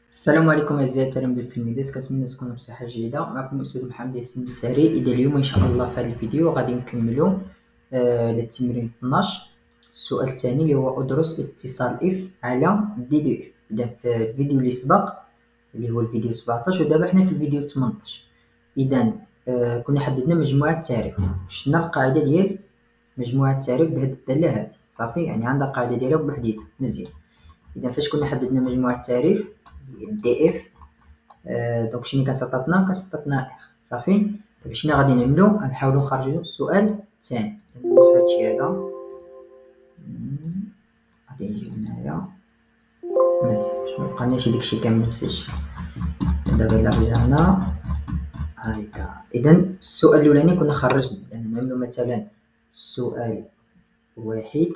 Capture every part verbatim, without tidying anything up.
السلام عليكم أعزائي التلاميذ والتلميذات، كنتمنى تكونوا بصحة جيدة. معكم الأستاذ محمد ياسين الساري. إذا اليوم إن شاء الله في هذا الفيديو غادي نكملوا آه للتمرين اثناش، السؤال الثاني اللي هو أدرس اتصال إف على دي دو إف. إذا في الفيديو اللي سبق اللي هو الفيديو سبعطاش، ودابا حنا في الفيديو ثمنطاش. إذا آه كنا حددنا مجموعة التعريف، شفنا القاعدة ديال مجموعة التعريف ديال هاد الدالة هادي، صافي، يعني عندها قاعدة ديالها بوحديتها، مزيان. إذا فاش كنا حددنا مجموعة التعريف دي اف، آه دونك شنو كتعطاتنا كتعطاتنا اخ، صافي. دابا شنو غادي نعملو؟ غنحاولو نخرجو السؤال الثاني. نوصف هادشي هذا، غادي نجيو هنايا مزيان باش ميبقاناش داكشي كامل مسجل. دابا إلا رجعنا هاكا، إذا السؤال الأولاني كنا خرجنا، لأن نعملو مثلا سؤال واحد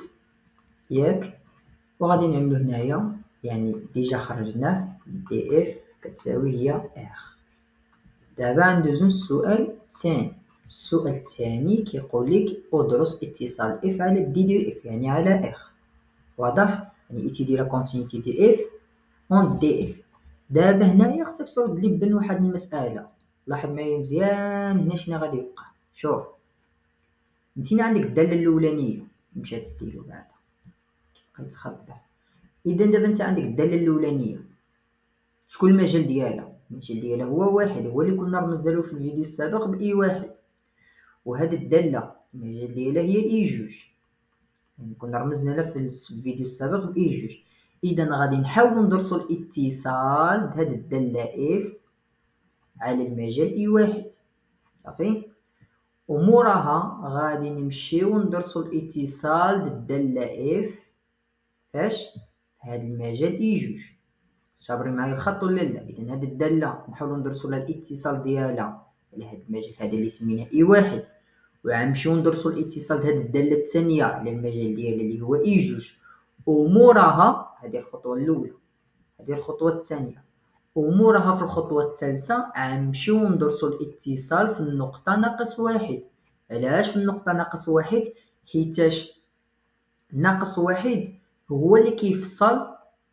ياك، وغادي نعملو هنايا يعني ديجا خرجناه دي اف كتساوي هي اخ. دابا ندوزو للسؤال الثاني. السؤال الثاني كيقول لك ادرس اتصال اف على دي دو اف، يعني على اخ، واضح؟ يعني étudier la continuité de f en df. دابا هنايا خصك ترد لي بان واحد المسألة، لاحظ معايا مزيان هنا شنو غادي يوقع. شوف، نتينا عندك الدالة الأولانية مشات ستيلو بعدا كيتخبى. إذا دابا انت عندك الدالة الأولانية، شكون المجال ديالها؟ المجال ديالها هو واحد، هو اللي كنا رمزنا له في الفيديو السابق بإي واحد. وهاد الدالة المجال ديالها هي إي جوج، يعني كنا رمزنا لها في الفيديو السابق بإي جوج. إذا غادي نحاولو ندرسو الاتصال بهاد الدالة إف على المجال إي واحد، صافي. وموراها غادي نمشيو ندرسو الاتصال د الدالة إف فاش؟ هاد المجال إي جوج. صابرين معايا الخط ولا لا؟ إذا هاد الدالة نحاولو ندرسو لها الاتصال ديالها على هاد المجال هذا اللي سميناه إي واحد، وغنمشيو ندرسو الاتصال دهاد الدالة الثانية على المجال ديالها اللي هو إي جوج. وموراها هذه الخطوة الأولى، هذه الخطوة الثانية، وموراها في الخطوة الثالثة غنمشيو ندرسو الاتصال في النقطة ناقص واحد. علاش في النقطة ناقص واحد؟ حيتاش ناقص واحد هو اللي كيفصل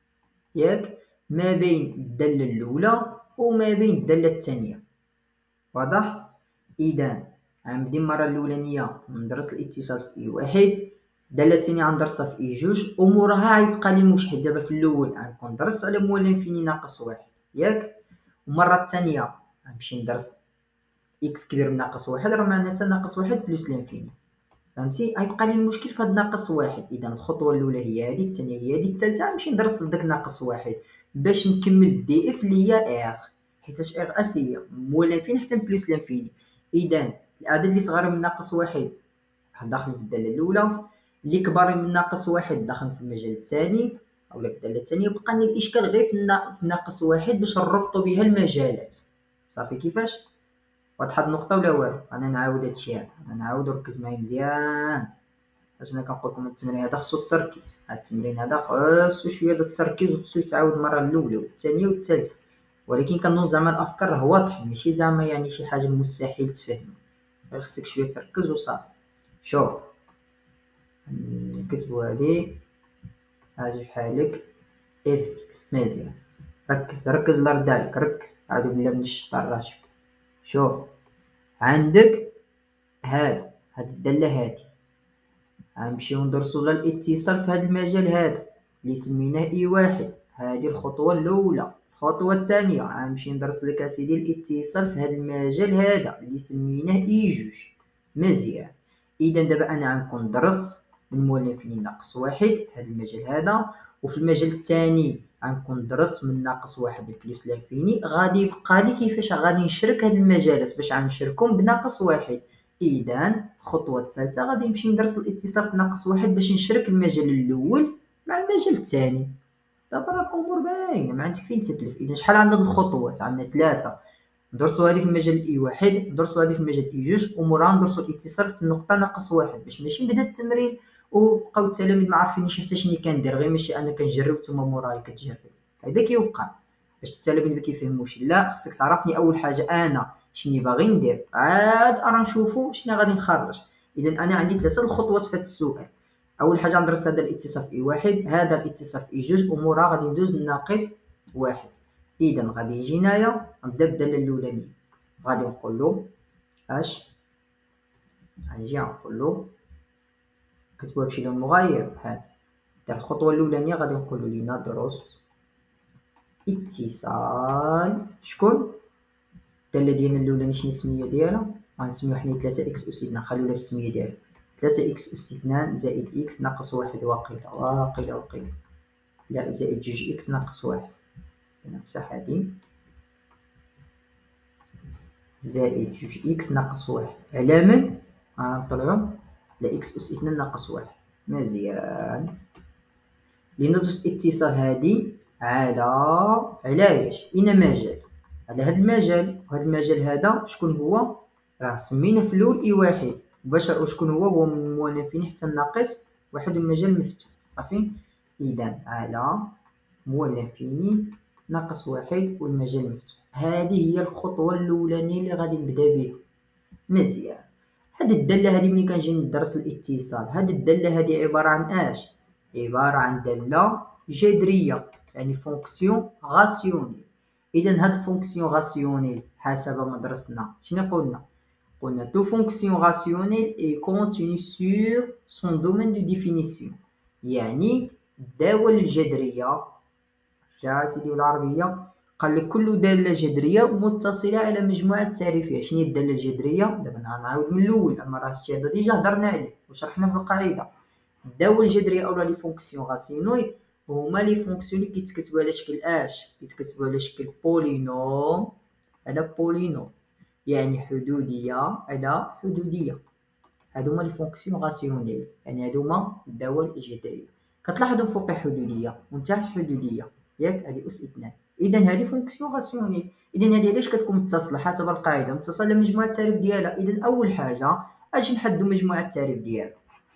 ياك ما بين الدالة الأولى وما بين الدالة الثانية، واضح؟ إذا غنبدي المرة الأولانية ندرس الاتصال في إي واحد، الدالة الثانية غندرسها في إي جوج، وموراها غيبقى لي موش، حيت دابا في الأول غنكون درست على موال لانفيني ناقص واحد ياك، والمرة الثانية غنمشي ندرس إكس كبير من ناقص واحد، راه معناتها ناقص واحد بلس لانفيني، فهمتي؟ غيبقى لي المشكل في هاد ناقص واحد. إذا الخطوة الأولى هي هادي، الثانية هي هادي، الثالثة غنمشي ندرس في داك ناقص واحد باش نكمل دي اف اللي هي اغ، حيتاش اغ اس هي موال لانفيني حتى بلس لانفيني. إذا الأعداد اللي صغار من ناقص واحد داخل في الدالة الأولى، اللي كبار من ناقص واحد داخل في المجال الثاني أولا في الدالة الثانية. بقى لنا الإشكال غير في ناقص واحد باش نربطو بها المجالات، صافي. كيفاش؟ واضحة هاد النقطة ولا والو؟ أنا نعاود هادشي هذا، أنا نعاود وركز معايا مزيان. فاش أنا كنقولكم التمرين هذا خصو التركيز، هاد التمرين هذا خصو شوية ديال التركيز، وخصو يتعاود المرة الأولى والثانية والثالثة. ولكن كنظن زعما الأفكار راه واضحة، ماشي زعما يعني شي حاجة مستحيل تفهم، غير خصك شوية تركز وصافي. شوف، نكتبو هادي هاجي فحالك اف اكس، مزيان. ركز ركز الله يرضي عليك، ركز، أعوذ بالله من الشيطان الرجيم. شوف، عندك هاد هاد الدالة هادي، غنمشيو ندرسو لها الاتصال في هاد المجال هذا اللي سميناه إي واحد، هادي الخطوة الأولى. الخطوة الثانية غنمشي ندرس لك أسيدي الاتصال في هاد المجال هذا اللي سميناه إي جوج، مزيان. إذا دابا أنا غنكون ندرس من موال لانفيني ناقص واحد في هاد المجال هذا، وفي المجال الثاني غنكون ندرس من ناقص واحد بلس لانفيني. غادي يبقى لي كيفاش غادي نشرك هاد المجالات باش غنشركهم بناقص واحد. إذا الخطوة الثالثة غادي نمشي ندرس الاتصال في ناقص واحد باش نشرك المجال الأول مع المجال الثاني. دابا راه الأمور باينة، ما عندك فين تتلف. إذا شحال عندنا د الخطوات؟ عندنا ثلاثة. ندرسو هادي في المجال إي واحد، ندرسو هادي في المجال إي جوج، وموراها ندرسو الاتصال في النقطة ناقص واحد، باش ماشي نبدا التمرين وبقاو التلاميذ معرفينيش حتى شني كندير، غير ماشي أنا كنجرب نتوما مورايا كتجربو. هدا كيوقع باش التلاميذ مكيفهموش. لا، خصك تعرفني أول حاجة أنا شني باغي ندير، عاد أرا نشوفو شنو غادي نخرج. إذا أنا عندي ثلاثة الخطوات في هاد السؤال. أول حاجة ندرس هذا الاتصال في إي واحد، هذا الاتصال في إي جوج، وموراها غادي ندوز لناقص واحد. اذا غادي يجي هنايا نبدا بالداله الاولانيه، غادي نقول له اش، غنجي نقول له كتبوها بشي لون مغاير بحال هاد الخطوه الاولانيه، غادي نقولوا لندرس اتصال شكون الداله ديالنا الاولانيه، شنو السميه ديالها؟ غنسميوها حنا ثلاثة اكس اس اثنان، خليوها في السميه ديالها ثلاثة اكس اس اثنان زائد اكس ناقص واحد، واقيلا واقيلا واقيلا لا زائد جوج اكس ناقص واحد، نمسح هادي زائد جوج اكس ناقص واحد، على من؟ غنطلعو على اكس اس اثنان ناقص واحد. مزيان، لندرس اتصال هادي على علاش اين مجال، على هاد المجال، وهاد المجال هذا شكون هو؟ راه سمينا في الاول اي واحد، باش شكون هو؟ هو من المولفين حتى الناقص واحد والمجال مفتوح. صافي، اذا على مولفين ناقص واحد والمجال مفتوح، هذه هي الخطوه الاولانيه اللي غادي نبدا بها. مزيان، هاد الداله هادي ملي كنجي ندرس الاتصال، هاد الداله هادي عباره عن اش؟ عباره عن داله جذريه، يعني فونكسيون غاسيونيل. اذا هاد الفونكسيون غاسيونيل حسب ما درسنا شنو قلنا؟ قلنا دو فونكسيون غاسيونيل اي كونتيني سور سون دومين دو ديفينيسيون، يعني الداله الجذريه جا سيدي بالعربيه، قال لك كل داله جذريه متصله على مجموعه تعريفيه. شنو هي الداله الجذريه؟ دابا نعاود من الاول، اما راه الشيء هذا ديجا هضرنا عليه وشرحنا في القاعده. الداله الجذريه اولا لي فونكسيون غاسيونيل هما لي فونكسيون اللي كيتكتبوا على شكل اش؟ كيتكتبوا على شكل بولينوم على بولينوم، يعني حدوديه على حدوديه. هادو هما لي فونكسيون غاسيونيل، يعني هادو هما الدوال الجذريه. كتلاحظوا فوق حدوديه وتحت حدوديه ياك، هادي اس اثنان. اذا هذه فونكسيون غاسيونيل، اذا هذه علاش كتكون متصله حسب القاعده؟ متصله على مجموعه التعريف ديالها. اذا اول حاجه اجي نحددوا مجموعه التعريف ديالها.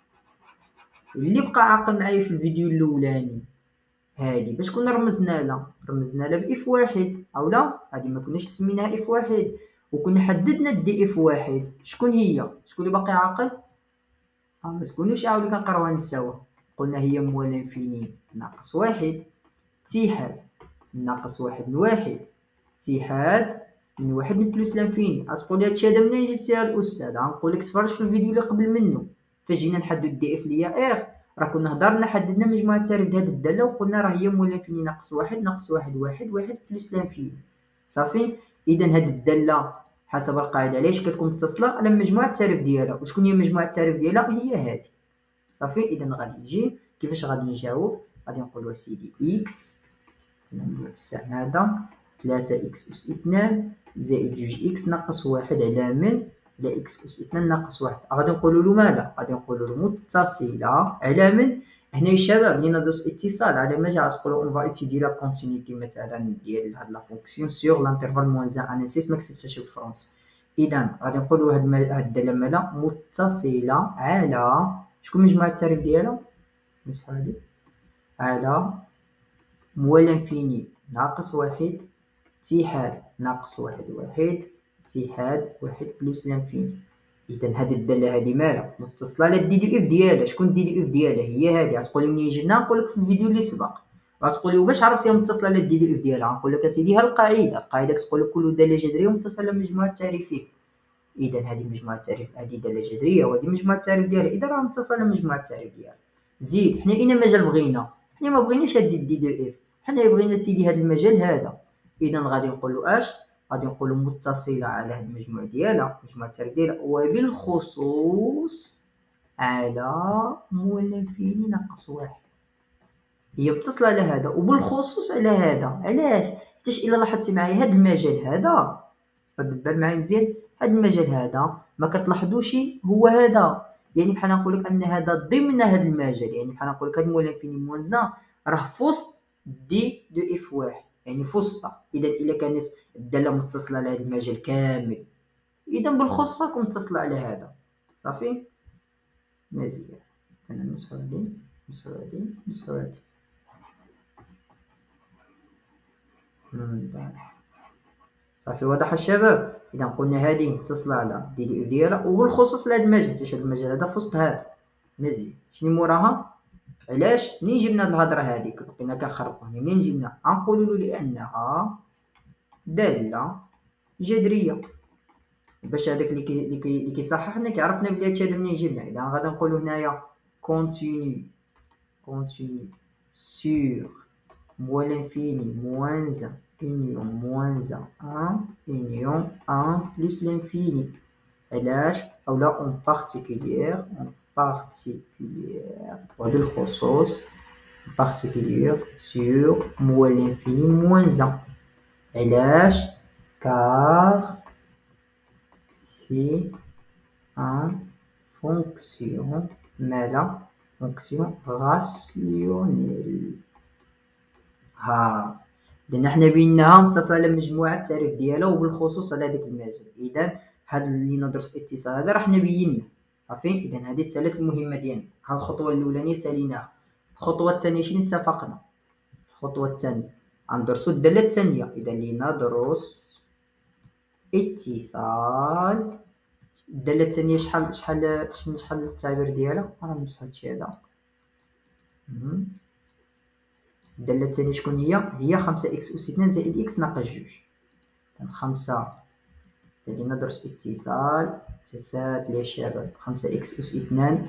اللي بقى عاقل معايا في الفيديو الاولاني هادي باش كنا رمزنا لها، رمزنا لها باف واحد اولا، هادي ما كناش سميناها اف واحد، وكنا حددنا دي اف واحد. شكون هي؟ شكون اللي باقي عاقل؟ ها ما تكونوش عاود كنقراوها نساوها. قلنا هي موال انفيني ناقص واحد اتحاد ناقص واحد لواحد اتحاد من واحد بلس لانفيني. غتقول لي هادشي هذا منين جبتيها الاستاذ؟ غنقول لك تفرج في الفيديو اللي قبل منه، فاش جينا نحددو دي اف ليا اخ، راه كنا هضرنا حددنا مجموعه التعريف ديال هاد الداله وقلنا راه هي موال انفيني ناقص واحد ناقص واحد واحد واحد بلس لانفيني. صافي، اذا هاد الداله حسب القاعده علاش كتكون متصله على مجموعه التعريف ديالها، وشكون هي مجموعه التعريف ديالها؟ هي هادي. صافي، اذا غادي نجي كيفاش غادي نجاوب؟ غادي نقولوا سيدي اكس ندير السهم هذا ثلاثة اكس اس اثنان زائد جوج اكس ناقص واحد على من؟ على اكس اس اثنان ناقص واحد. غادي نقولوا له ماذا؟ غادي نقولوا له متصله على من؟ هنا يا شباب ملي ندوز اتصال على ما جا تقولوا اون فا ايتيدي لا كونتينيتي مثلا ديال هاد لا فونكسيون سور لانترفال موان واحد انا نسيت ما كتبتهاش بالفرنسي. اذا غادي نقولوا هاد هاد الداله مالا متصله على شكون مجموعه التعريف ديالها؟ نمسحو هادي على موال انفيني ناقص واحد اتحاد ناقص واحد واحد اتحاد واحد بلس لانفيني. اذا هاد الداله هادي مالها متصله على الدي دي اف ديالها. شكون الدي دي اف ديالها؟ هي هادي. غتقول لي منين جبنا؟ نقول لك في الفيديو اللي سبق. غتقول لي واش عرفتيها متصله على الدي دي اف ديالها؟ نقول لك اسيدي ها القاعده، القاعده كتقول لك كل داله جذريه متصله على مجموعه التعريفيه. اذا هذه مجموعه التعريف، هذه داله جذريه وهذه مجموعه التعريف ديالها، اذا راه متصله على مجموعه التعريف ديالها. زيد حنا اين مجال بغينا؟ حنا ما بغيناش هاد الدي دي اف، حنا بغينا سيدي هاد المجال هذا. اذا غادي نقولوا اش؟ غادي نقولوا متصله على هاد المجموع ديالها، مجموعه التعريف ديالها، وبالخصوص على موال انفيني ناقص واحد. هي متصله على هذا وبالخصوص على هذا. علاش؟ حيت الا لاحظتي معايا هاد المجال هذا، دبر معايا مزيان، هاد المجال هذا ما كتلاحظوش هو هذا، يعني بحال نقول لك ان هذا ضمن هذا المجال، يعني بحال نقول لك هاد موال انفيني موان زان راه في وسط دي دو اف واحد، يعني في وسطها. اذا الا كانت الداله متصله على هذا المجال كامل، اذا بالخصوص راكم متصله على هذا. صافي، مزيان. انا نمسحو هادي نمسحو هادي نمسحو هادي صافي، واضح الشباب؟ اذا قلنا هذه متصله على دي دي اف ديالها وبالخصوص لهذا المجال، حيت هذا المجال هذا في وسط هذا. مزيان، شنو موراها؟ علاش منين جبنا هاد الهضره هذيك؟ بقينا كنخربقوا. منين جبنا؟ غنقولوا له لانها دالة جذرية. باش هذاك اللي كي اللي كي اللي كيصححنا كيعرفنا بلي هادشي هذا منين جبنا. اذا غادي نقولوا هنايا continue continue sur moins l'infini moins un union moins un union un plus l'infini. علاش؟ اولا en particulier en particulier وبالخصوص en particulier sur moins l'infini moins un. علاش؟ car c'est un fonction مالا fonction rationnelle. ها لان حنا بينها متصله بمجموعه التعريف ديالها وبالخصوص على داك المجال. اذا هاد اللي ندرس الاتصال هذا راه حنا بينا صافي. اذا هذه الثلاث المهمه ديالنا. ها الخطوه الاولانيه ساليناها. الخطوه الثانيه شنو اتفقنا؟ الخطوه الثانيه غندرسوا الداله الثانيه. اذا لندرس اتصال الداله الثانيه شحال شحال شحال التعبير ديالها؟ راه نمسح هادشي هذا. الداله الثانيه شكون هي؟ هي خمسة إكس أس اثنان زائد إكس ناقص جوج. خمسة اللي ندرس اتصال تساد لي شباب خمسة إكس أس اثنان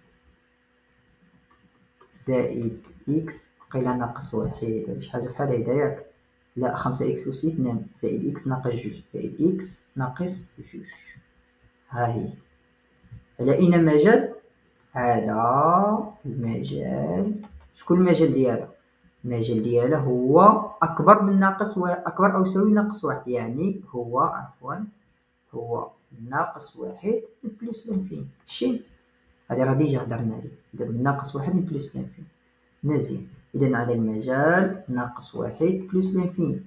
زائد إكس قيل ناقص واحد ولا شي حاجة بحال هيدا ياك؟ لا خمسة إكس أس اثنان زائد إكس ناقص جوج زائد إكس ناقص جوج. ها هي على أين مجال؟ على المجال. شكون المجال ديالها؟ المجال ديالها هو أكبر من ناقص واحد، أكبر أو يساوي ناقص واحد. يعني هو عفوا هو ناقص واحد بلس لانفين. شي هادي راه ديجا هضرنا عليه. إذا ناقص واحد بلس لانفين مزيان. إذا على المجال ناقص واحد بلس لانفين.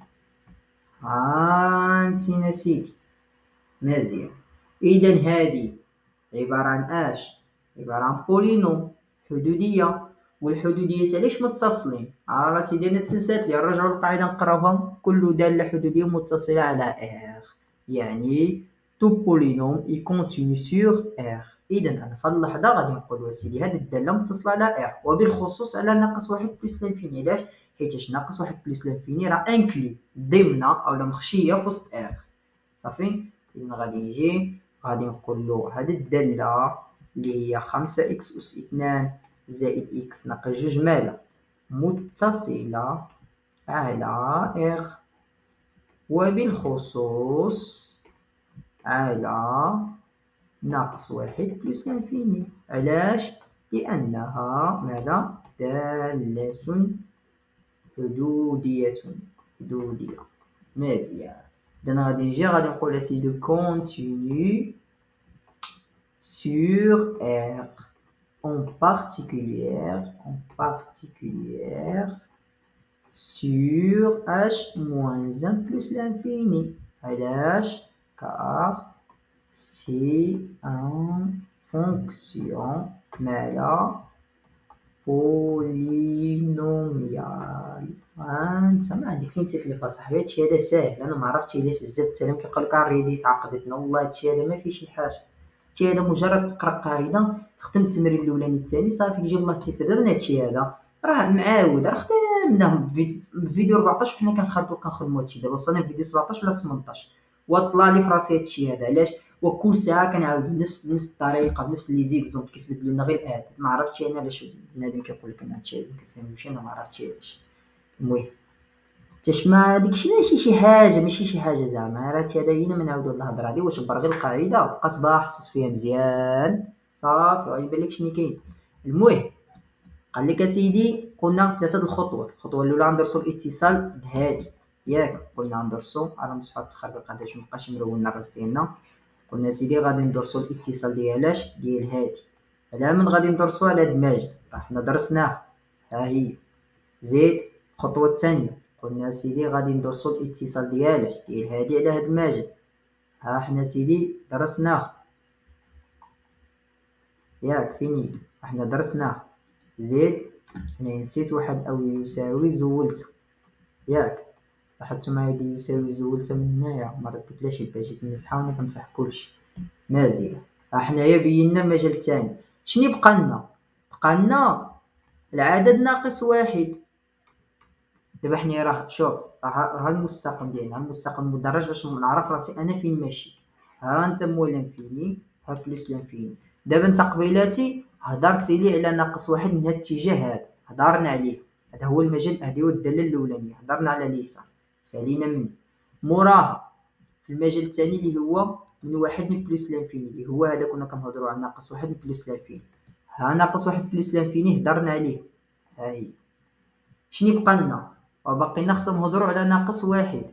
هانتينا سيدي مزيان. إذا هادي عبارة عن اش؟ عبارة عن بولينوم حدودية. والحدوديات علاش متصلين؟ راه سيدي انا تنسات لي نرجعوا للقاعده نقراوها. كل داله حدوديه متصله على ار يعني تو بولينوم اي كونتينيو سور ار. اذا انا في هذه اللحظه غادي نقول سيدي هذه الداله متصله على ار وبالخصوص على ناقص واحد بلس لانفيني. علاش؟ حيت ناقص واحد بلس لانفيني راه انكلي ضمن اولا مخشيه في وسط ار صافي. اذا غادي نجي غادي نقول له هذه الداله اللي هي خمسة إكس أس اثنان زائد إكس ناقص جوج مالا متصلة على إغ وبالخصوص على ناقص واحد بلس لانفيني. علاش؟ لأنها مالا دالة حدودية حدودية. مزيان. إذا غادي نجي غادي نقول سيدي كونتينيو sur R en particulier en particulier sur H moins un plus l'infini. علاش؟ car c'est un fonction مالا بولينوميال. انت ما عندك فين تتلف اصاحبي. هادشي هذا ساهل. انا ما عرفتش علاش بزاف التلاميذ كيقول لك الرياضيات عقدتنا. والله هادشي هذا ما فيه شي حاجه. هادشي هذا مجرد تقرا قاعده تخدم التمرين الاولاني الثاني صافي كيجي الله التيسير. من هادشي هذا راه معاود راه خدمناه في فيديو أربعطاش وحنا كنخدمو كنخدمو هادشي. دابا وصلنا لفيديو سبعطاش ولا ثمنطاش وطلع لي فراسي هادشي هذا. علاش؟ وكل ساعه كنعاودو نفس نفس الطريقه بنفس لي زيكزومبل كيتبدلوا لنا غير الاعداد. ما عرفتش انا علاش بنادم كيقول لك انا هادشي ما كنفهموش. انا ما عرفتش علاش. المهم تشما داكشي ماشي شي حاجه ماشي شي حاجه زعما. راه هادشي هذا هنا ما نعاودو الهضره هادي. واش بر غير القاعده بقات باه حصص فيها مزيان صافي غيبان لك شنو كاين. المهم قال لك اسيدي قلنا ثلاثه الخطوات. الخطوه الاولى غندرسوا الاتصال هادي ياك. قلنا غندرسوا راه مسحوا التخربيق باش مابقاش مرون الراس ديالنا. قلنا سيدي غادي ندرسوا الاتصال ديالاش ديال هادي. على من غادي ندرسوا على هاد الماجد راه حنا درسناه. ها هي زيد الخطوه الثانيه قلنا سيدي غادي ندرسوا الاتصال ديالاش ديال هادي على هاد الماجد. ها حنا سيدي درسناه ياك فيني حنا درسناه. زيد انا نسيت واحد او يساوي زولت ياك. لاحظت معايا دي يساوي زولت من هنايا ما ردتلاش باش جيت نمسحها وانا كنمسح كلشي مزيان. ها حنايا بينا المجال الثاني. شنو بقى لنا؟ بقى لنا العدد ناقص واحد. دابا حنايا راه شوف راه راه المستقيم ديالنا المستقيم المدرج باش نعرف راسي انا فين ماشي. ها انت مول لانفيني ها بلوس لانفيني. دابا انت قبيلاتي هضرتي لي على ناقص واحد من هاد الاتجاه هذا هضرنا عليه. هذا هو المجال، هذه هو الداله الاولانيه هضرنا على اليسار سالينا منه. موراها في المجال الثاني اللي هو من واحد لبلوس لانفيني اللي هو هذا كنا كنهضروا على ناقص واحد بلوس لانفيني. ها ناقص واحد بلوس لانفيني هضرنا عليه. ها هي شنو يبقى لنا؟ وباقي لنا خصنا نهضروا على ناقص واحد.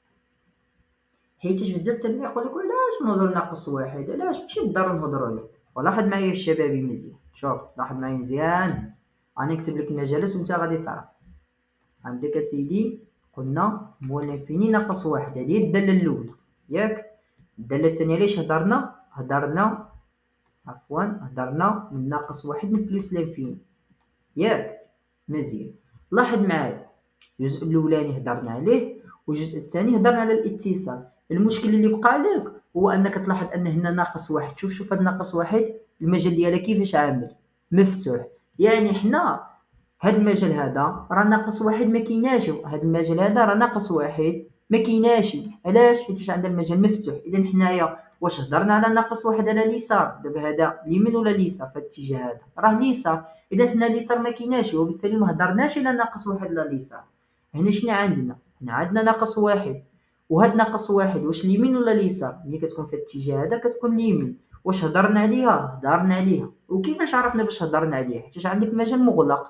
حيتاش بزاف تما يقول لك علاش نهضروا ناقص واحد، علاش ماشي بالضروري نهضروا عليه. ولاحظ معايا الشبابي مزيان، شوف لاحظ معايا مزيان. غادي نكتب لك المجالات وانت غادي تعرف. عندك اسيدي قلنا مول لانفيني ناقص واحد، هذه هي الداله الاولى ياك. الداله الثانيه علاش هضرنا؟ هضرنا عفوا هضرنا من ناقص واحد من بلوس لانفيني ياك. مزيان لاحظ معايا الجزء الاولاني هضرنا عليه والجزء الثاني هضرنا على الاتصال. المشكل اللي بقى لك هو انك تلاحظ ان هنا ناقص واحد. شوف شوف هذا ناقص واحد المجال ديالها كيفاش عامل مفتوح. يعني حنا في هذا المجال هذا راه ناقص واحد ما كايناش، هذا المجال هذا راه ناقص واحد ما كايناش. علاش؟ حيت عندنا المجال مفتوح. اذا حنايا واش هضرنا على ناقص واحد على اليسار؟ دابا هذا اليمين ولا اليسار؟ في الاتجاه هذا راه اليسار. اذا حنا اليسار ما كايناش وبالتالي ما هضرناش على ناقص واحد على اليسار. هنا شنو عندنا؟ هنا عندنا ناقص واحد وهاد ناقص واحد واش اليمين ولا اليسار؟ ملي كتكون في الاتجاه هذا كتكون اليمين. واش هضرنا عليها؟ هضرنا عليها. وكيفاش عرفنا باش هضرنا عليها؟ حيت عندك مجال مغلق.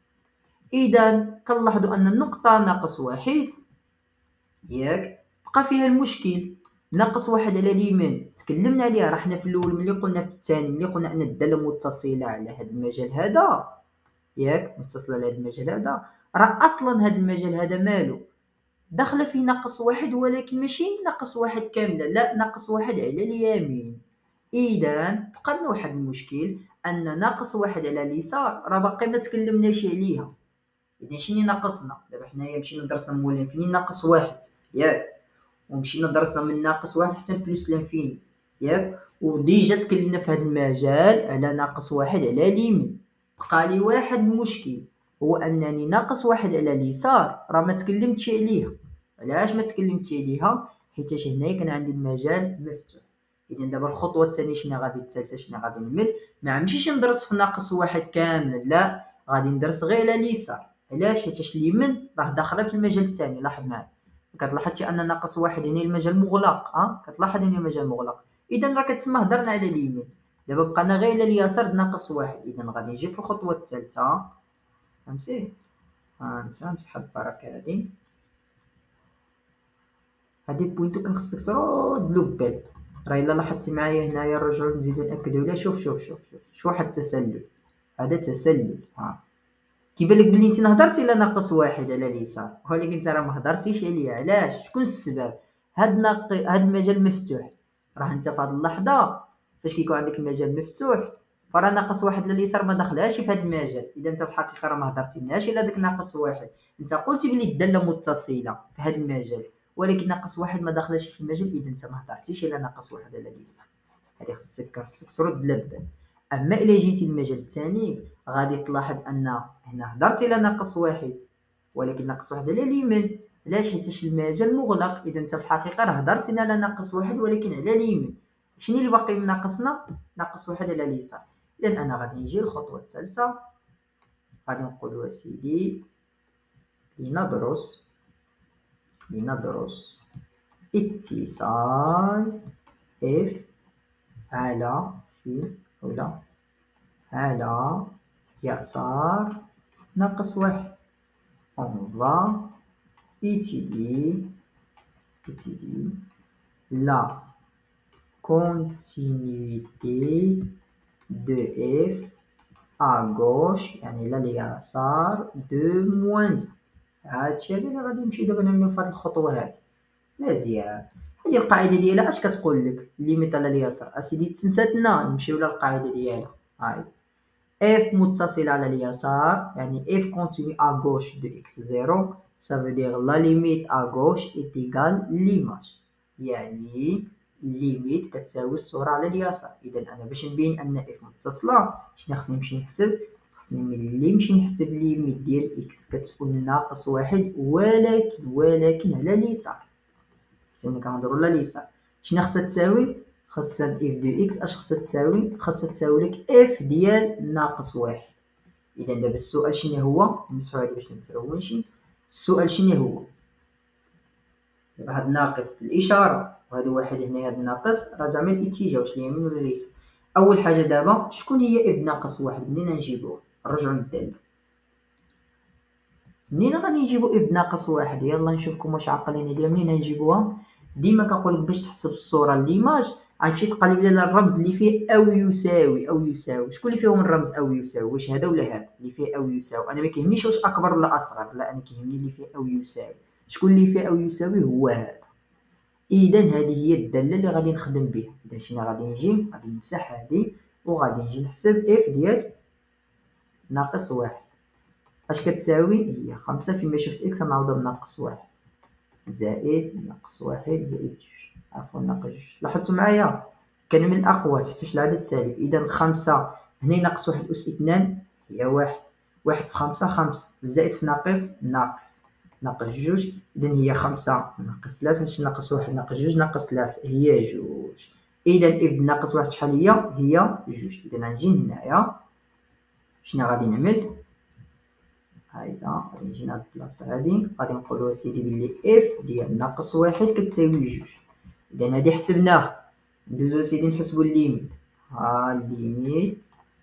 اذا كنلاحظوا ان النقطه ناقص واحد ياك بقى فيها المشكل. ناقص واحد على اليمين تكلمنا عليها، راه حنا في الاول ملي قلنا في الثاني ملي قلنا ان الداله متصله على هذا المجال هذا ياك متصله على هذا المجال هذا، راه اصلا هذا المجال هذا مالو داخله فيه ناقص واحد ولكن ماشي ناقص واحد كامله، لا ناقص واحد على اليمين. اذا بقى لنا واحد المشكل ان ناقص واحد على اليسار راه باقي ما تكلمناش عليها. اذا شنو ناقصنا؟ دابا حنايا مشينا درسنا مول لانفيني ناقص واحد ياك، ومشينا درسنا من ناقص واحد حتى بلوس لانفيني ياك، وديجا تكلمنا في هذا المجال على ناقص واحد على اليمين. بقى لي واحد المشكل هو انني ناقص واحد على اليسار راه ما تكلمتش عليها. علاش ما تكلمتش عليها؟ حيت هنايا كان عندي المجال مفتوح. اذا دابا الخطوه الثانيه شنو غادي الثالثه شنو غادي نعمل؟ ما نمشيش ندرس في ناقص واحد كامل، لا غادي ندرس غير على اليسار. علاش؟ حيت اليمين راه داخله في المجال الثاني. لاحظ معايا كتلاحظ ان ناقص واحد هنا المجال مغلق. ها كتلاحظ هنا المجال مغلق. اذا راه كتما هضرنا على اليمين. دابا بقى غير على اليسار ناقص واحد. اذا غادي نجي في الخطوه الثالثه فهمتي. ها انت نسحب بركه هادي هادي بوينتو كان خصك ترد له بال. راه الا لاحظتي معايا هنايا نرجعو نزيدو ناكدو عليه. شوف شوف شوف شوف شوف واحد التسلل. هذا تسلل. ها كيبان لك بلي انت هضرتي على ناقص واحد على اليسار ولكن انت راه ما هضرتيش عليه. علاش؟ شكون السبب؟ هاد ناق هاد المجال مفتوح. راه انت في هاد اللحظه فاش كيكون عندك المجال مفتوح فراه ناقص واحد على اليسار ما دخلهاش في هاد المجال. اذا انت في الحقيقه راه ما هضرتيناش على داك ناقص واحد. انت قلتي بلي الداله متصله في هاد المجال ولكن ناقص واحد ما دخلش في المجال. اذا انت ما هضرتيش على ناقص واحد على اليسار. هذه خصك خصك ترد للبال. اما الا جيتي للمجال الثاني غادي تلاحظ ان هنا هضرتي على ناقص واحد ولكن ناقص واحد على اليمين. علاش؟ حيت المجال مغلق. اذا انت في الحقيقه راه هضرتي على ناقص واحد ولكن على اليمين. شنو اللي باقي من ناقصنا؟ ناقص واحد على اليسار. اذا انا غادي نجي للخطوه الثالثه غادي نقولوا اسيدي لندرس لندرس اتصال اف على في ولا على يسار ناقص واحد. on va étudier étudier la continuité de f à gauche يعني لا اليسار de moins. هادشي اللي غادي نمشيو دابا نعملو في هاد الخطوة هادي. مزيان. هادي القاعدة ديالها اش كتقول لك؟ ليميت على اليسار اسيدي تنساتنا نمشيو للقاعدة ديالها. هاي f متصل على اليسار يعني f continue à gauche de x zéro ça veut dire la limite à gauche est égale l'image يعني الليميت كتساوي الصورة على اليسار. إذا أنا باش نبين أن f متصلة شنو خصني نمشي نحسب؟ خصني ملي نمشي نحسب ليميت ديال إكس كتكون ناقص واحد ولكن ولكن على اليسار، حيت كنهضرو على اليسار. شنو خصها تساوي؟ خاصها اف دو إكس اش خصها تساوي؟ خاصها تساوي لك اف ديال ناقص واحد. إذا دابا السؤال شنو هو؟ نمسحو هادي باش متلونشي. السؤال شنو هو؟ دابا هاد ناقص الإشارة وهاد واحد هنا، هاد ناقص راه زعما الاتجاه واش اليمين ولا اليسار. أول حاجة دابا شكون هي اف ناقص واحد؟ منين نجيبوها؟ نرجعو للدالة. منين غادي نجيبو اف ناقص واحد؟ يلا نشوفكم واش عاقلين عليا. منين نجيبوها؟ ديما كنقولك باش تحسب الصورة ليماج غتمشي تقلب على الرمز اللي فيه أو يساوي أو يساوي. شكون اللي فيهم الرمز أو يساوي؟ واش هذا ولا هذا اللي فيه أو يساوي؟ أنا ما كيهمنيش واش أكبر ولا أصغر، لا أنا كيهمني اللي فيه أو يساوي. شكون اللي فيه أو يساوي؟ هو هذا. إذا هذه هي الدالة اللي غادي نخدم بها. إذا شنو غادي نجي؟ غادي نمسح هذه وغادي نجي نحسب اف ديال ناقص واحد. اش كتساوي؟ هي خمسة فيما شفت إكس غنعوضها بناقص واحد زائد ناقص واحد زائد جوج، عفوا ناقص جوج. لاحظتوا معايا كان من الأقواس حتى العدد سالب. إذا خمسة هنا ناقص واحد أس اثنان هي واحد، واحد في خمسة خمسة، زائد في ناقص ناقص، ناقص جوج. إذا هي خمسة ناقص ثلاثة، ماشي ناقص واحد ناقص جوج ناقص ثلاثة هي جوج. إذا إف ناقص واحد شحال هي؟ هي جوج. إذا غنجي هنايا شنو غادي نعمل؟ هايدا غادي نجي لهاد البلاصة هادي غادي نقولو اسيدي بلي اف ديال ناقص واحد كتساوي جوج. إذا هادي حسبناها. ندوزو اسيدي نحسبو الليميت. ها الليميت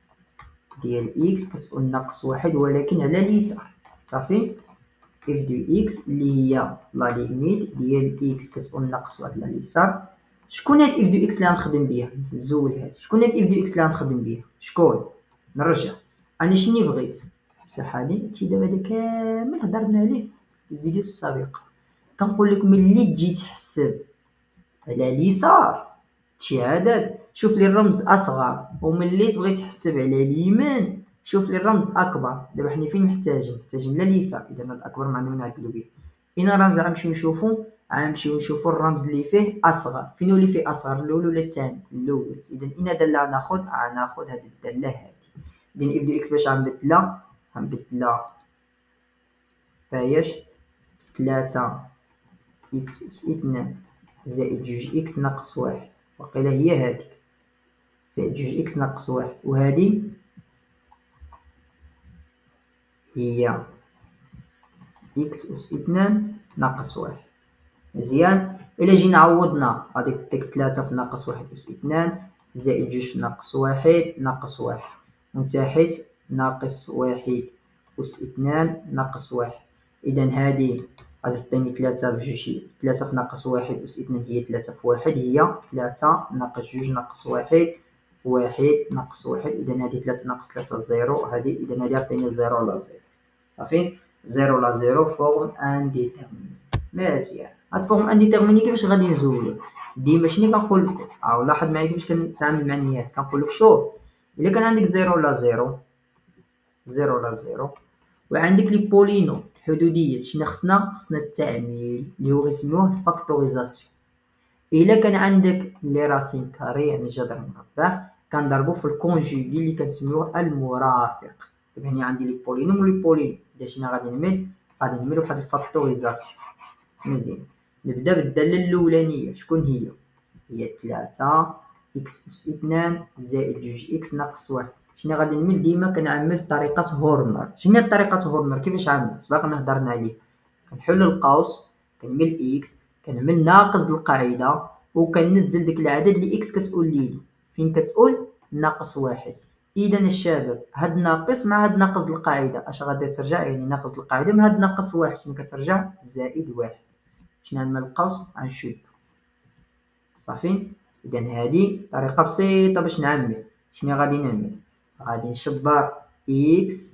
ديال إكس كتكون ناقص واحد ولكن على اليسار. صافي اف دو إكس اللي هي لا ليميت ديال إكس كتكون ناقص واحد على اليسار. شكون هاد اف دو إكس اللي غنخدم بيها؟ نزول هادي. شكون هاد اف دو إكس اللي غنخدم بيها؟ شكون؟ نرجع. أنا شني بغيت؟ مسح هادي. هادشي دابا هدا كامل هضرنا عليه في الفيديو السابق. كنقول لك ملي تجي تحسب على اليسار شي عدد شوف لي الرمز اصغر، وملي تبغي تحسب على اليمين شوف لي الرمز اكبر. دابا حنا فين محتاجين؟ محتاجين لليسار. اذا هذا الاكبر ما عندنا نعدلو به. فين الرمز غنمشيو نشوفو؟ غنمشيو نشوفو الرمز اللي فيه اصغر. فين هو اللي فيه اصغر؟ الاول ولا الثاني؟ الاول. اذا اين داله غناخذ؟ غناخذ هاد الداله هادي. اذا اف دو اكس باش غنبدلها غنبدلها باياش ثلاثة إكس أس اثنان زائد جوج إكس ناقص واحد. وقيلا هي هادي زائد جوج إكس ناقص واحد، وهادي هي إكس أس اثنان ناقص واحد. مزيان. إلا جينا عوضنا غادي ديك ثلاثة في ناقص واحد أس اثنان زائد جوج في ناقص واحد ناقص واحد، من تحت ناقص واحد أس اثنان ناقص واحد. إذا هادي غادي تعطيني ثلاثة بجوج، ثلاثة في ناقص واحد أس اثنان هي ثلاثة في واحد هي ثلاثة ناقص جوج ناقص واحد واحد ناقص واحد. إذا هادي ثلاثة ناقص ثلاثة زيرو. هادي إذا هادي عطيني زيرو على زيرو. صافي زيرو على زيرو فورم انديتيرميني. مزيان. هاد فورم انديتيرميني كيفاش غادي نزولو؟ ديما شنو كنقول لكم؟ أو لاحظ معايا كيفاش كنتعامل مع النيات. كنقول لك شوف إلا كان عندك زيرو على زيرو زيرو على زيرو وعندك لي بولينوم حدوديات شنو خصنا؟ خصنا التعميل اللي هو كنسميوه الفاكتوريزاسيون. الا كان عندك لي راسين كاري يعني جذر مربع كنضربو في الكونجوغي اللي كنسميوه المرافق. دابا هنا عندي لي بولينوم ولي بولينوم. اذا شنو غادي نعمل؟ غادي نعمل واحد الفاكتوريزاسيون. مزيان. نبدا بالداله الاولانيه. شكون هي؟ هي ثلاثة إكس أس اثنان زائد جوج إكس ناقص واحد. شنو غادي نعمل؟ ديما كنعمل بطريقه هورنر. شنو هي طريقه هورنر؟ كيفاش عامل؟ سبق هضرنا عليه. كنحل القوس كنعمل إكس كنعمل ناقص القاعده وكننزل داك العدد اللي إكس كتقول لي فين كتقول ناقص واحد. اذا الشباب هاد ناقص مع هاد ناقص القاعده اش غادي ترجع؟ يعني ناقص القاعده مع هاد ناقص واحد شنو كترجع؟ زائد واحد. شنو نعمل القوس؟ غنشد. صافي. اذا هذه طريقه بسيطه باش نعمل. شنو غادي نعمل؟ غادي نشبر إكس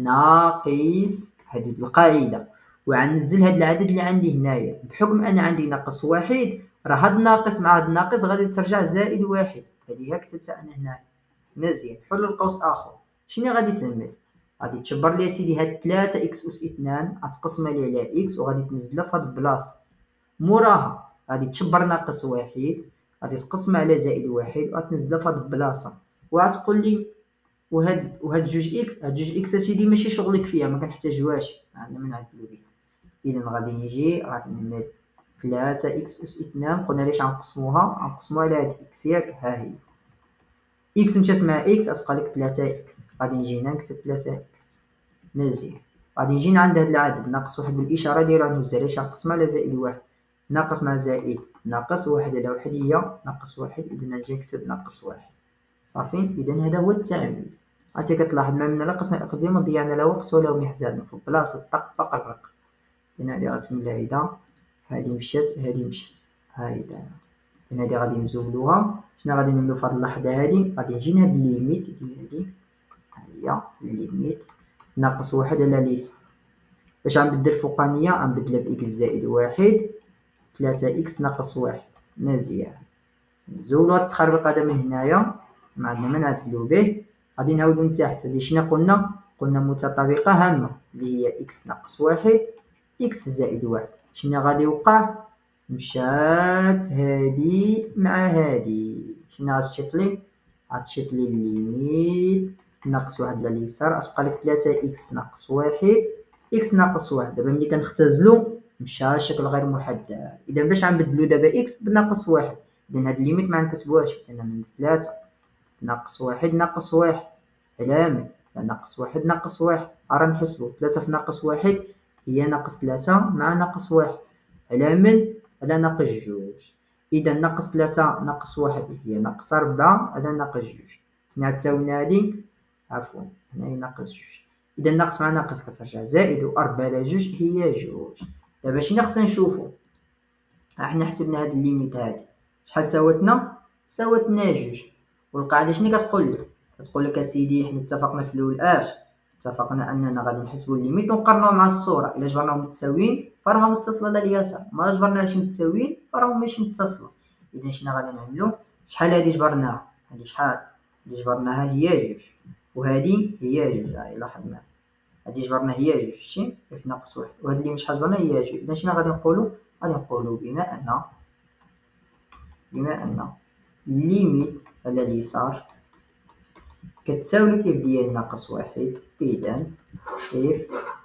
ناقص حدود القاعده وغنزل هاد العدد اللي عندي هنايا. بحكم ان عندي ناقص واحد راه هاد ناقص مع هاد ناقص غادي ترجع زائد واحد. هذه كتبت انا هنا. مزيان. حل القوس اخر. شنو غادي تعمل؟ غادي تشبر لي سيدي هاد ثلاثة إكس أس اثنان غتقسمها لي على إكس وغادي تنزلها في هاد البلاصه. موراها غادي تشبر ناقص واحد غادي تقسمها على زائد واحد وغتنزلها في هاد البلاصه وغتقول لي وهاد وهاد جوج اكس، هاد جوج اكس هادشي ماشي شغلك فيها، ما كنحتاجوهاش، عندنا ما نعدلو بها. اذا غادي نجي غادي نعمل ثلاثة اكس اس اثنان، قلنا ليش غنقسموها؟ غنقسموها على هاد اكس ياك، ها هي اكس مشات مع اكس غتبقى لك ثلاثة اكس، غادي نجي هنا نكتب ثلاثة اكس مزيان. غادي نجي عند هاد العدد ناقص واحد بالاشاره ديالو عند الزر، ليش غنقسمها على زائد واحد، ناقص مع زائد ناقص، واحد على واحد هي ناقص واحد، اذا نجي نكتب ناقص واحد صافي. اذا هذا هو التعامل. عرفتي كتلاحظ ما من قسم الأقدمة ضيعنا لا وقت ولا محزن في بلاصة طق طق الرق. هنا هادي غتملا هيدا، هادي مشات هادي مشات، ها هي دايرة. هنا هادي غادي نزولوها. شنو غادي نعملو في هاد اللحظة هادي؟ غادي نجي لهاد الليميت ديال هادي، ها هي الليميت ناقص واحد على اليسار. باش غنبدل الفوقانية غنبدلها بإكس زائد واحد، ثلاثة إكس ناقص واحد مزيان. نزولو هاد التخربيق هذا من هنايا، ما عندنا ما نعدلو به. غادي نعاودو من تحت، هادي شنو قلنا؟ قلنا متطابقة هامة اللي هي إكس ناقص واحد إكس زائد واحد. شنو غادي يوقع؟ مشات هادي مع هادي، شنو غتشيط لي؟ غتشيط لي الليميت ناقص واحد على اليسار، غتبقى لك ثلاثة إكس ناقص واحد إكس ناقص واحد. دابا ملي كنختزلو مشى شكل غير محدد. إذا باش غنبدلو دابا إكس بناقص واحد، إذا هاد الليميت ما غنكتبوهاش، لأن من ثلاثة ناقص واحد ناقص واحد علامة، ناقص واحد ناقص واحد راه نحسبو، ثلاثة في ناقص واحد هي ناقص ثلاثة مع ناقص واحد على من؟ على ناقص جوج. إذا ناقص ثلاثة ناقص واحد هي ناقص ربعة على ناقص جوج. هنا تساوينا هادي، عفوا هنا هي ناقص جوج. إذا ناقص مع ناقص كترجع زائد، و أربعة على جوج هي جوج. دابا شنو خصنا نشوفو؟ حنا حسبنا هاد الليميت هادي شحال ساوتنا؟ ساوتنا جوج. والقاعدة شنو كتقول لك؟ كتقول لك اسيدي حنا اتفقنا في الاول اش؟ اتفقنا اننا غادي نحسبوا الليميت ونقارنوه مع الصوره، الا جبرناهم متساويين فراهم متصله لليسار، ما جبرناهمش متساويين فراهم ماشي متصله. اذا شنو غادي نعملو؟ شحال هادي جبرناها؟ هادي شحال؟ هادي جبرناها هي جوج، وهادي هي جوج. هاي لاحظنا هادي جبرنا هي جوج، شتي في ناقص واحد، وهاد اللي مش جبرنا هي جوج. اذا شنو غادي نقولوا؟ غادي نقولوا بما ان بما ان الليميت على اليسار كتساوي اف ديال ناقص واحد، اذا اف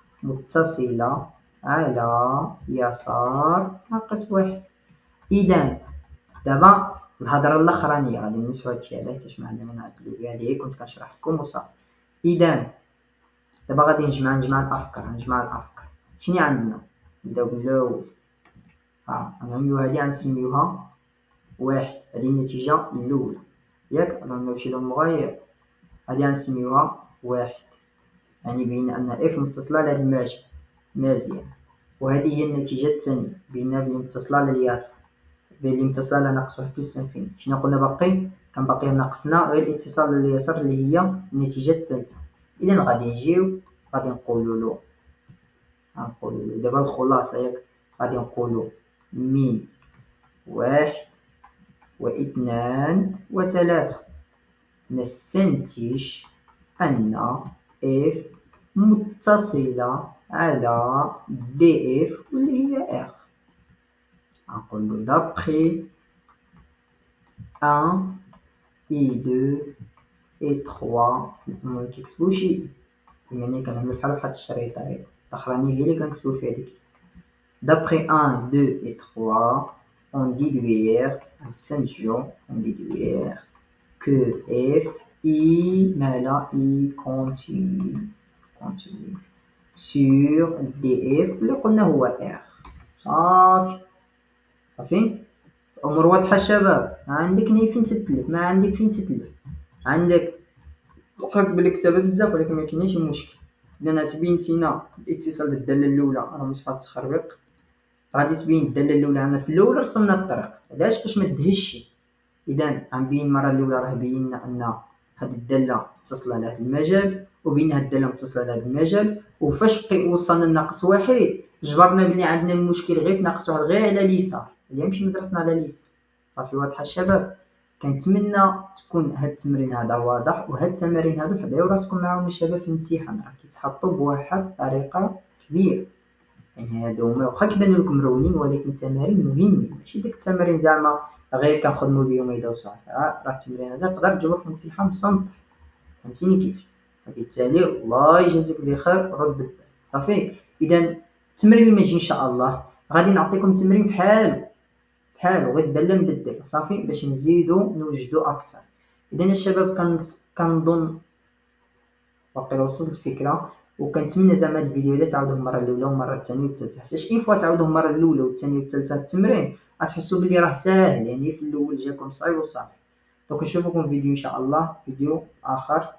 متصلة على يسار ناقص واحد. اذا دابا الهضره الاخرانيه غادي نسوا هادشي علاه حيت ما عندنا ما نعدلو بها، هذه كنت كنشرح لكم وصافي. اذا دابا غادي نجمع نجمع الافكار نجمع الافكار شنو عندنا؟ نبداو بالاول، ها غنعملو هادي غنسميوها واحد، هذه النتيجه الاولى ياك. غنمشيو شي للمغاير، هادي غنسميوها واحد، يعني بين ان اف متصله على هاد الماجي مزيان. وهذه هي النتيجه الثانيه، بين بلي متصله على اليسار، بلي متصله على ناقص واحد بلس انفيني. شنو قلنا باقي؟ كان باقي ناقصنا غير الاتصال على اليسار اللي هي النتيجه الثالثه. اذا غادي نجيو غادي نقولوا له غنقولوا له دابا الخلاصه ياك، غادي نقولوا من واحد واثنان وثلاثة نستنتج أن F متصلة على دي اف واللي هي R. نقولو d'après واحد اي اثنين اي ثلاثة، مكيكتبوش يعني كنعملو بحال واحد الشريطة الأخرانية هي اللي كنكتبو فيها ديك. d'après واحد اثنين اي ثلاثة on déduire نستنتجو on déduire que F I مالا I continue continue sur دي اف اللي قلنا هو R. صافي صافي الأمور واضحة الشباب. ما عندك ني فين تتلف، ما عندك فين تتلف، عندك وقعت بلي كتابة بزاف ولكن ما كاينش مشكل. لأنها تبينتينا الاتصال بالدالة الأولى راه مش فيها التخربيق، غادي تبين الدالة الأولى أنا في الأول رسمنا الطريق علاش باش ما تدهشش. إذا غنبين المرة الأولى راه بينا أن هاد الدالة متصلة على هاد المجال وبين هاد الدالة متصلة على هاد المجال، وفاش وصلنا لناقص واحد جبرنا بلي عندنا المشكل غير في ناقص واحد غير على اليسار، اليوم ماشي مدرسنا على اليسار. صافي واضحة الشباب. كنتمنى تكون هاد التمرين هذا واضح، وهاد التمارين هادو حبايو راسكم معاهم الشباب في الامتحان راه كيتحطوا بواحد الطريقة كبيرة. يعني هادو هما واخا كيبانو لكم مرونين ولكن تمارين مهمين، ماشي ديك التمارين زعما غير كنخدمو بهم هيدا وصافي. راه التمرين هذا تقدر تجاوب في الامتحان بسنط، فهمتيني كيفاش. وبالتالي الله يجازيك بخير رد البال صافي. اذا التمرين اللي ما يجي ان شاء الله غادي نعطيكم تمرين بحالو بحالو غير داله مبدله صافي باش نزيدو نوجدو اكثر. اذا الشباب كان كنظن واقيلا وصلت الفكره، وكنتمنى زعما هاد الفيديو الا تعاودوه المره الاولى والمره الثانيه والثالثه، حيت اين فوا تعاودوه المره الاولى والثانيه والثالثه التمرين غتحسوا بلي راه ساهل، يعني في الاول جاكم صعيب وصافي. دونك نشوفكم في فيديو ان شاء الله، فيديو اخر.